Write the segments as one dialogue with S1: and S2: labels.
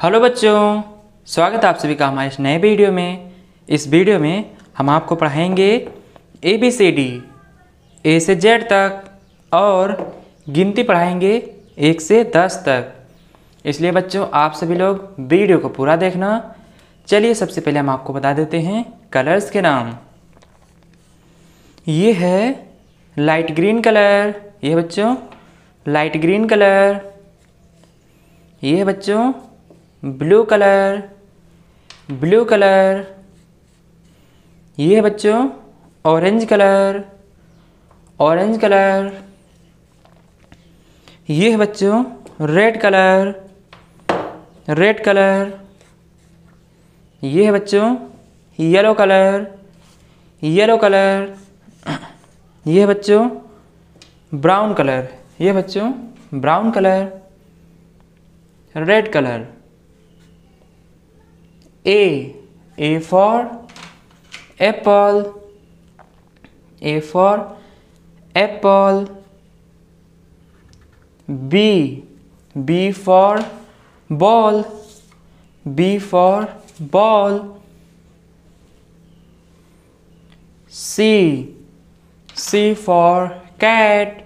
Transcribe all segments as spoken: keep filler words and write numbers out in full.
S1: Hello बच्चों, स्वागत है आप सभी का हमारे इस नए वीडियो में। इस वीडियो में हम आपको पढ़ाएंगे A B C D A से जेड तक और गिनती पढ़ाएंगे एक से दस तक। इसलिए बच्चों आप सभी लोग वीडियो को पूरा देखना। चलिए सबसे पहले हम आपको बता देते हैं कलर्स के नाम। ये है लाइट ग्रीन कलर, ये बच्चों लाइट ग्रीन कलर। ये है बच्चों ब्लू कलर, ब्लू कलर। ये है बच्चों ऑरेंज कलर, ऑरेंज कलर। ये है बच्चों रेड कलर, रेड कलर। ये है बच्चों येलो कलर, येलो कलर। ये है बच्चों ब्राउन कलर, ये बच्चों brown colour. Red colour. A, A for apple, A for apple. B, B for ball, B for ball. C, C for cat.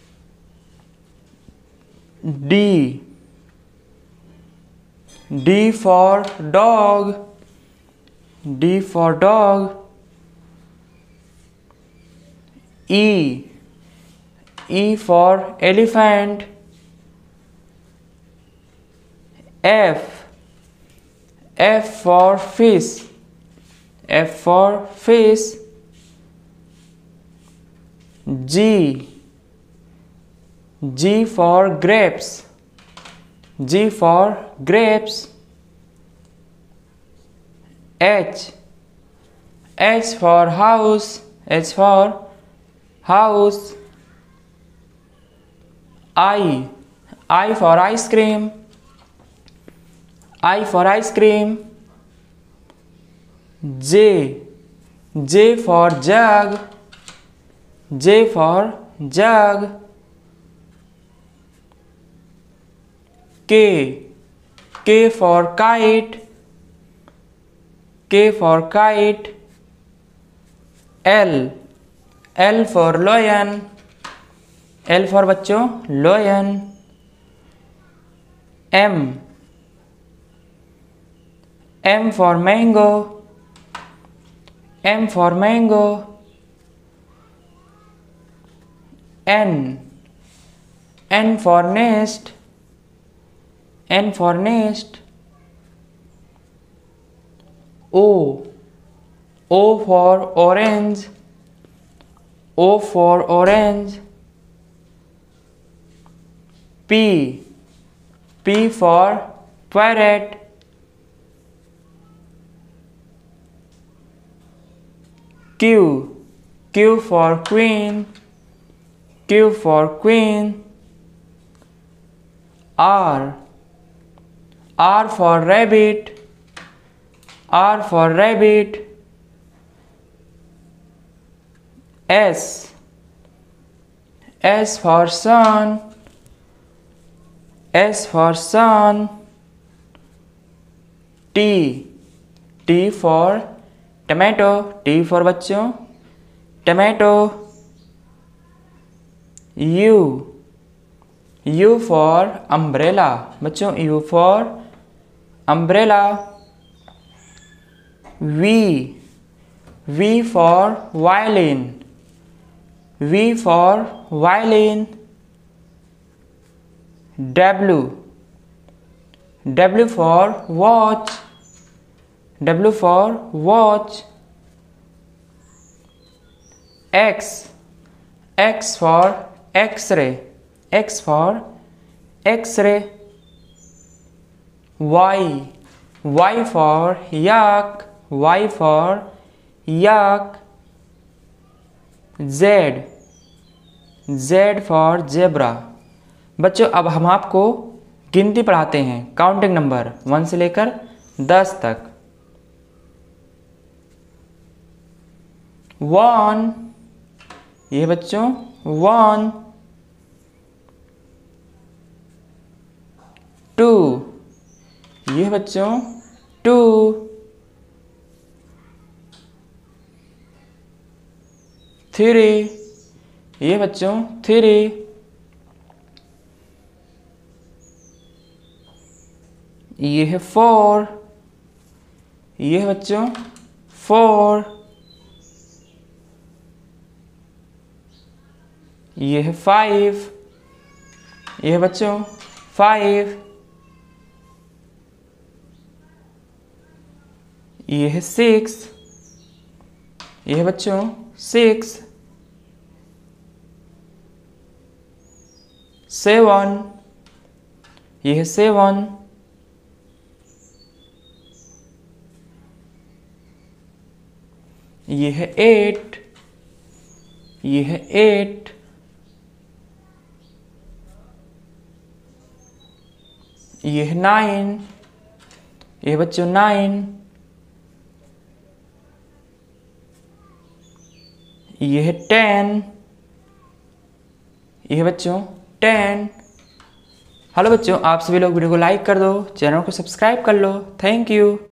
S1: D, D for dog, D for dog. E, E for elephant. F, F for fish, F for fish. G, G for grapes, G for grapes. H, H for house, H for house. I, I for ice cream, I for ice cream. J, J for jug, J for jug. K, K for kite, K for kite. L, L for lion, L for बच्चों lion. M, M for mango, M for mango. N, N for nest, N for nest. O, O for orange, O for orange. P, P for parrot. Q, Q for queen, Q for queen. R, R for rabbit, R for rabbit. S, S for sun, S for sun. T, T for tomato, T for बच्चों tomato. U, U for umbrella, बच्चों U for umbrella. V, V for violin, V for violin. W, W for watch, W for watch. X, X for X-ray, X for X-ray. Y, Y for yak, Y for yak. Z, Z for zebra। बच्चों अब हम आपको गिनती पढ़ाते हैं, counting number one से लेकर दस तक। वन, ये बच्चों वन। टू, ये है बच्चों टू। थ्री, ये बच्चों थ्री। ये है फोर, ये है बच्चों फोर। ये है फाइव, ये है बच्चों फाइव। ये है सिक्स, ये है बच्चों सिक्स। सेवन, ये है सेवन। ये है एट, ये है एट। ये है नाइन, ये है बच्चों नाइन। ये है टेन, ये है बच्चों टेन। हेलो बच्चों, आप सभी लोग वीडियो को लाइक कर दो, चैनल को सब्सक्राइब कर लो। Thank you.